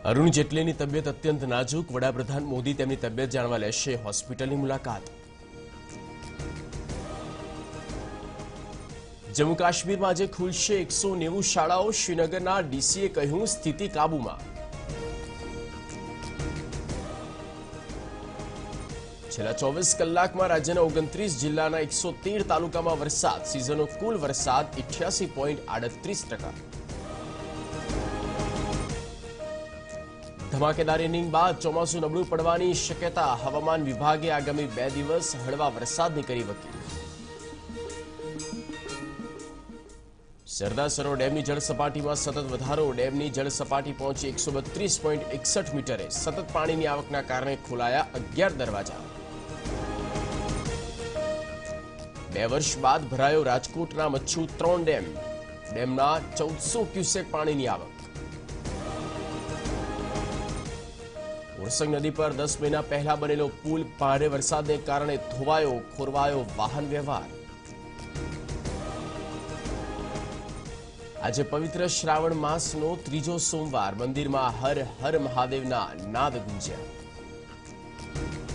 અરુણ જેટલીની તબિયત અત્યંત નાજુક। વડાપ્રધાન મોદી તેમની તબિયત જાણવા લેશે હોસ્પિટલની મુલાકાત। જમ્મુ કાશ્મીરમાં આજે ખુલશે 190 શાળાઓ। શ્રીનગરના ડીસીએ કહ્યું સ્થિતિ કાબૂમાં। છેલ્લા 24 કલાકમાં રાજ્યના 29 જિલ્લાના 113 તાલુકામાં વરસાદ। સિઝનનો કુલ વરસાદ 88.38%। ધમાકેદાર ઇનિંગ બાદ ચોમાસું નબળું પડવાની શક્યતા। હવામાન વિભાગે આગામી 2 દિવસ હળવા વરસાદની કરી વકી। સરદાર સરોવર ડેમની જળસપાટીમાં સતત વધારો। ડેમની જળસપાટી પહોંચી 132.61 મીટરે। સતત પાણીની આવકના કારણે ખોલાયા 11 દરવાજા। 2 વર્ષ બાદ ભરાયો રાજકોટના મચ્છુ 3 ડેમ। ડેમના 1400 ક્યુસેક પાણીની આવક। ઓરસંગ નદી પર 10 મહિના પહેલા બનેલો પુલ ભારે વરસાદને કારણે ધોવાયો, ખોરવાયો વાહન વ્યવહાર। આજે પવિત્ર શ્રાવણ માસનો ત્રીજો સોમવાર। મંદિરમાં હર હર મહાદેવના નાદ ગુંજ્યા।